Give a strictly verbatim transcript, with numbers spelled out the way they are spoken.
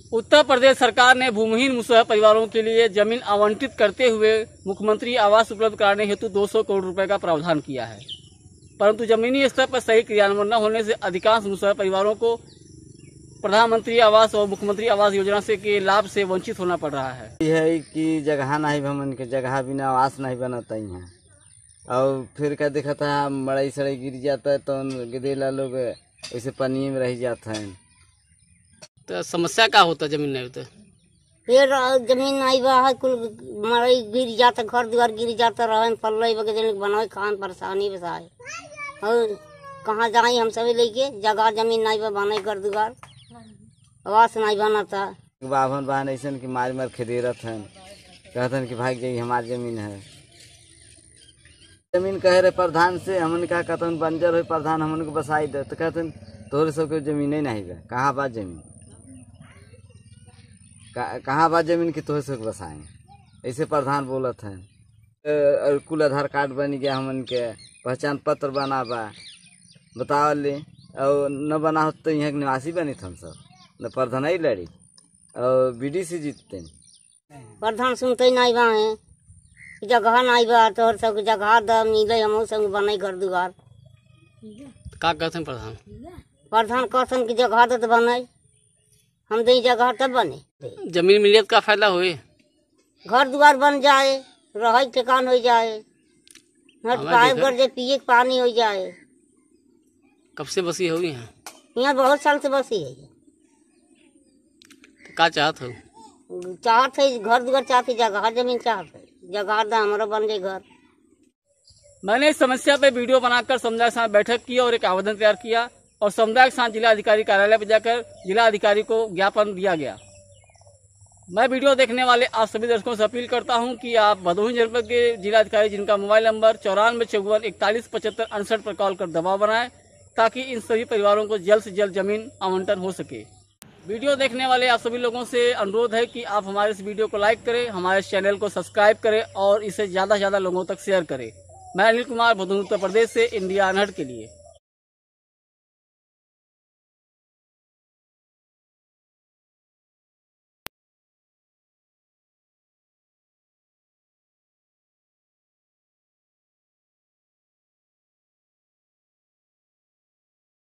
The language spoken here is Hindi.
उत्तर प्रदेश सरकार ने भूमिहीन मुसहर परिवारों के लिए जमीन आवंटित करते हुए मुख्यमंत्री आवास उपलब्ध कराने हेतु दो सौ करोड़ रुपए का प्रावधान किया है, परंतु जमीनी स्तर पर सही क्रियान्वयन न होने से अधिकांश मुसहर परिवारों को प्रधानमंत्री आवास और मुख्यमंत्री आवास योजना से के लाभ से वंचित होना पड़ रहा है। यह है कि जगह नहीं हमन के जगह बिना आवास नहीं बनता ही है, और फिर क्या देखा था मड़ई सड़ई गिर जाता है तो गिदेला लोग ऐसे पानी में रह जाते हैं। तो समस्या क्या होता है जमीन नहीं होता? फिर जमीन नहीं बा कुल मड़ई गिर जाता, घर द्वार गिर जाता, रहे पल्ले वगैरह बनाए खान परेशानी बसाए, और कहाँ जाए हम सभी लेके जगह जमीन नहीं बा बने घर द्वार आवास नहीं बनाता। बाभन बहन ऐसा कि मार मार खेदेरत हैं, कहते कि भाई यही हमारी जमीन है। जमीन कहे रहे प्रधान से, हमने कहा कहते बंजर हो प्रधान हमन को बसाई दे, तो कहते तोहरे सबके जमीन ही नहीं बा, कहाँ बात जमीन कहाँ बात जमीन की तोहरे सबके बसाएं, ऐसे प्रधान बोलत हैं। और कुल आधार कार्ड बन गया, हमन के पहचान पत्र बना बा, बताओ ले, और न बना हो तो यहाँ के निवासी बनी हम सब, न प्रधान ही लड़ी और बीडी से जीतते। प्रधान सुनते नहीं बा है, जगह नहीं बा तो सब जगह द मिले हम संग बने घर दुआर। का कहते प्रधान? प्रधान कहते कि जगह दे तो बने, हम दे जगह तब बने। जमीन मिले का फायदा हुए, घर द्वार बन जाए, रह ठिकान हो जाए, खाए कर जाए, पिए पानी हो जाए। कब से बसी हुई है? यहाँ बहुत साल से बसी है। तो क्या चाहत हो? चाहत है घर द्वार, चाहते जगह जमीन, चाहत है जगह दा हमारा बन जाए घर। मैंने इस समस्या पे वीडियो बनाकर समुदाय के साथ बैठक की और एक आवेदन तैयार किया और समुदाय के साथ जिला अधिकारी कार्यालय पर जाकर जिला अधिकारी को ज्ञापन दिया गया। मैं वीडियो देखने वाले आप सभी दर्शकों से अपील करता हूं कि आप भदोही जनपद के जिला अधिकारी जिनका मोबाइल नंबर चौरानवे चौवन इकतालीस पचहत्तर अड़सठ पर कॉल कर दबाव बनाएं, ताकि इन सभी परिवारों को जल्द से जल्द जमीन आवंटन हो सके। वीडियो देखने वाले आप सभी लोगों से अनुरोध है कि आप हमारे इस वीडियो को लाइक करें, हमारे चैनल को सब्सक्राइब करें और इसे ज़्यादा से ज़्यादा लोगों तक शेयर करें। मैं अनिल कुमार, भदोही उत्तर प्रदेश से इंडिया अनहट के लिए।